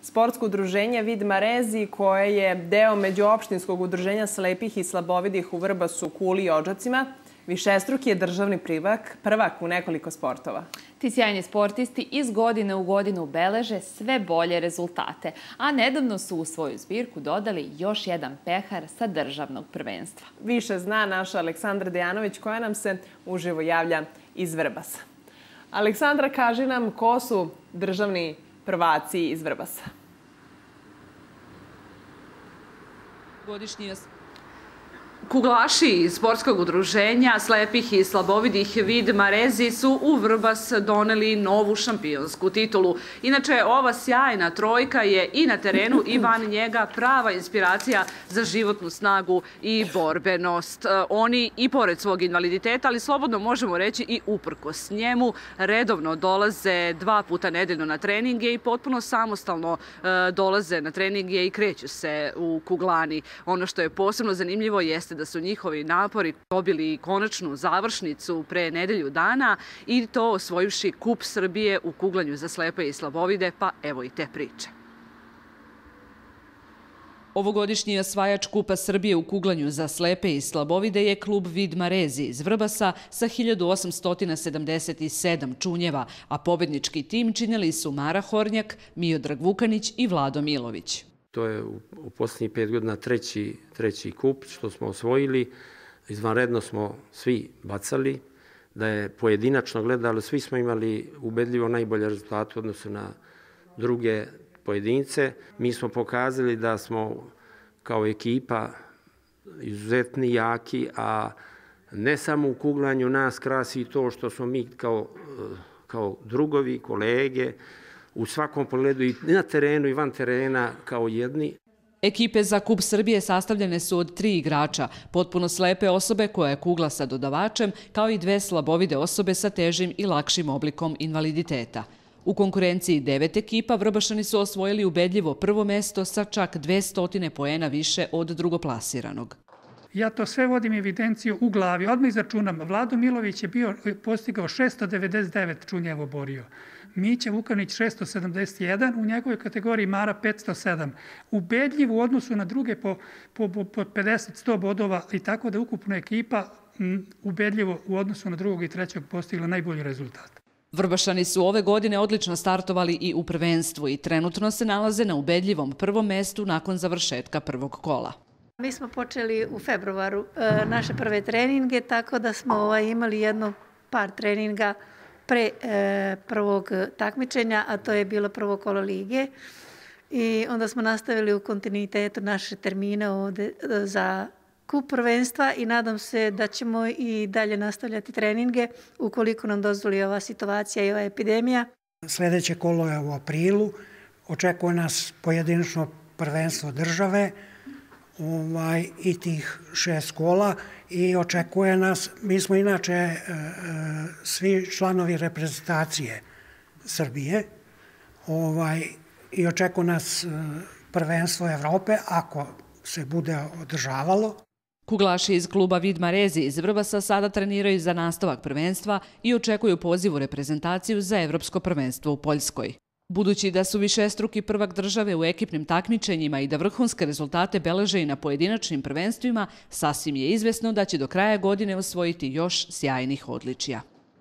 Sportsko udruženje Vid Marezi, koje je deo Međuopštinskog udruženja slepih i slabovidih u Vrbasu, Kuli i Odžacima, višestruki je državni prvak u nekoliko sportova. Ti sjajni sportisti iz godine u godinu beleže sve bolje rezultate, a nedavno su u svoju zbirku dodali još jedan pehar sa državnog prvenstva. Više zna naša Aleksandra Dejanović, koja nam se uživo javlja iz Vrbasa. Aleksandra, kaži nam ko su državni prvaci iz Vrbasa. Godišnji kuglaši iz sportskog udruženja slepih i slabovidih Vid Marezi su u Vrbas doneli novu šampionsku titulu. Inače, ova sjajna trojka je i na terenu i van njega prava inspiracija za životnu snagu i borbenost. Oni i pored svog invaliditeta, ali slobodno možemo reći i uprkos njemu, redovno dolaze 2 puta nedeljno na treninge i potpuno samostalno dolaze na treninge i kreću se u kuglani. Ono što je posebno zanimljivo jeste da su njihovi napori dobili konačnu završnicu pre nedelju dana i to osvojivši Kup Srbije u kuglanju za slepe i slabovide, pa evo i te priče. Ovogodišnji osvajač Kupa Srbije u kuglanju za slepe i slabovide je klub Vid Marezi iz Vrbasa sa 1877 čunjeva, a pobednički tim činili su Mara Hornjak, Miodrag Vukanić i Vlado Milović. To je u posljednjih 5 godina treći kup što smo osvojili. Izvanredno smo svi bacali. Da je pojedinačno gledalo, svi smo imali ubedljivo najbolje rezultate u odnosu na druge pojedince. Mi smo pokazali da smo kao ekipa izuzetni, jaki, a ne samo u kuglanju nas krasi to što smo mi kao drugovi, kolege, u svakom pogledu i na terenu i van terena kao jedni. Ekipe za Kup Srbije sastavljene su od 3 igrača, potpuno slepe osobe koja je kugla sa dodavačem, kao i 2 slabovide osobe sa težim i lakšim oblikom invaliditeta. U konkurenciji 9 ekipa Vrbašani su osvojili ubedljivo prvo mesto sa čak 200 poena više od drugoplasiranog. Ja to sve vodim evidenciju u glavi. Odmah izračunam. Vlado Milović je postigao 699 čunjevo borio. Mića Vukanić 671, u njegovoj kategoriji Mara 507. Ubedljiv u odnosu na druge po 50-100 bodova i tako da ukupna ekipa ubedljivo u odnosu na drugog i trećeg postigla najbolji rezultat. Vrbašani su ove godine odlično startovali i u prvenstvu i trenutno se nalaze na ubedljivom prvom mestu nakon završetka prvog kola. Mi smo počeli u februaru naše prve treninge, tako da smo imali par treninga pre prvog takmičenja, a to je bilo prvo kolo lige. I onda smo nastavili u kontinuitetu naše termine ovde za kup prvenstva i nadam se da ćemo i dalje nastavljati treninge ukoliko nam dozvoli ova situacija i ova epidemija. Sljedeće kolo je u aprilu. Očekuje nas pojedinačno prvenstvo države i tih 6 kola i očekuje nas, mi smo inače svi članovi reprezentacije Srbije i očekuje nas prvenstvo Evrope ako se bude održavalo. Kuglaši iz kluba Vid Marezi iz Vrbasa sada treniraju za nastavak prvenstva i očekuju poziv u reprezentaciju za Evropsko prvenstvo u Poljskoj. Budući da su višestruki prvak države u ekipnim takmičenjima i da vrhunske rezultate beleže i na pojedinačnim prvenstvima, sasvim je izvesno da će do kraja godine osvojiti još sjajnih odličija.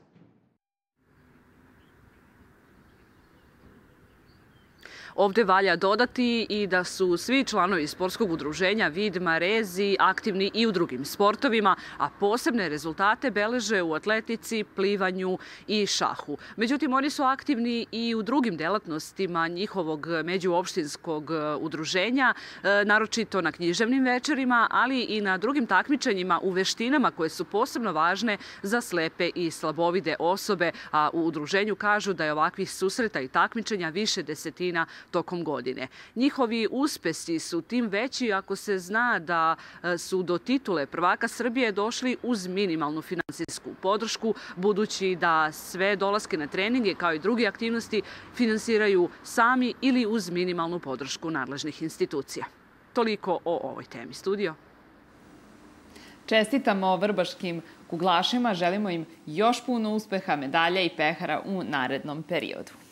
Ovde valja dodati i da su svi članovi sportskog udruženja Vid Marezi aktivni i u drugim sportovima, a posebne rezultate beleže u atletici, plivanju i šahu. Međutim, oni su aktivni i u drugim delatnostima njihovog međuopštinskog udruženja, naročito na književnim večerima, ali i na drugim takmičenjima u veštinama koje su posebno važne za slepe i slabovide osobe, a u udruženju kažu da je ovakvih susreta i takmičenja više desetina tokom godine. Njihovi uspesi su tim veći ako se zna da su do titule prvaka Srbije došli uz minimalnu finansijsku podršku, budući da sve dolaske na treninge kao i druge aktivnosti finansiraju sami ili uz minimalnu podršku nadležnih institucija. Toliko o ovoj temi. Studio. Čestitamo vrbaškim kuglašima, želimo im još puno uspeha, medalja i pehara u narednom periodu.